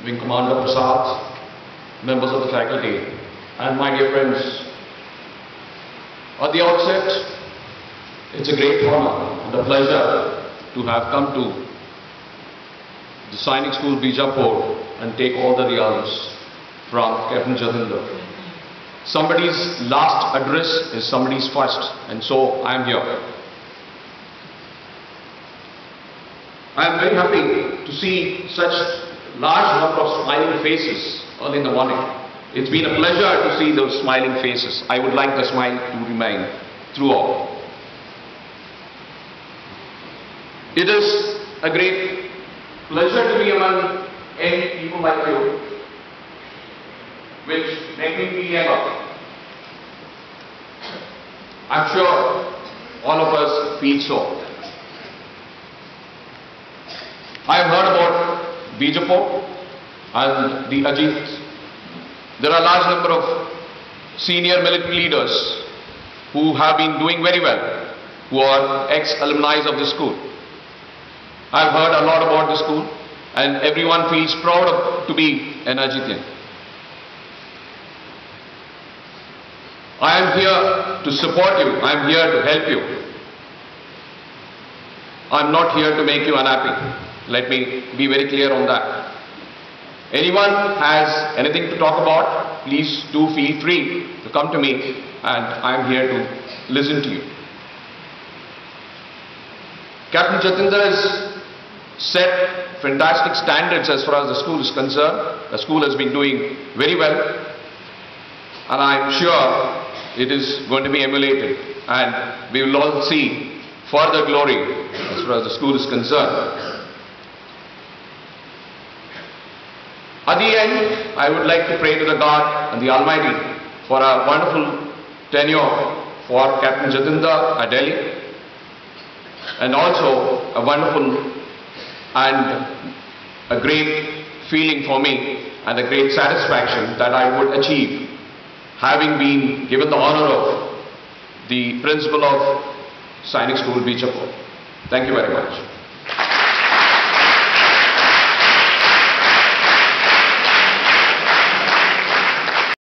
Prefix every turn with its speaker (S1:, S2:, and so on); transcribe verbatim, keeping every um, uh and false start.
S1: Wing Commander Prasad, members of the faculty, and my dear friends. At the outset, it's a great honor and a pleasure to have come to the Sainik School Bijapur and take all the realms from Captain Jatinder. Somebody's last address is somebody's first, and so I am here. I am very happy to see such large number of smiling faces early in the morning. It's been a pleasure to see those smiling faces. I would like the smile to remain throughout. It is a great pleasure to be among young people like you, which make me feel younger. I'm sure all of us feel so. I have heard about Bijapur and the Ajit. There are a large number of senior military leaders who have been doing very well, who are ex-alumni of the school. I have heard a lot about the school, and everyone feels proud of, to be an Ajitian. I am here to support you. I am here to help you. I am not here to make you unhappy. Let me be very clear on that. Anyone has anything to talk about, please do feel free to come to me, and I am here to listen to you. Captain Jatinder has set fantastic standards as far as the school is concerned. The school has been doing very well, and I am sure it is going to be emulated, and we will all see further glory as far as the school is concerned. At the end, I would like to pray to the God and the Almighty for a wonderful tenure for Captain Jatinder at Delhi, and also a wonderful and a great feeling for me and a great satisfaction that I would achieve having been given the honor of the principal of Sainik School Bijapur. Thank you very much.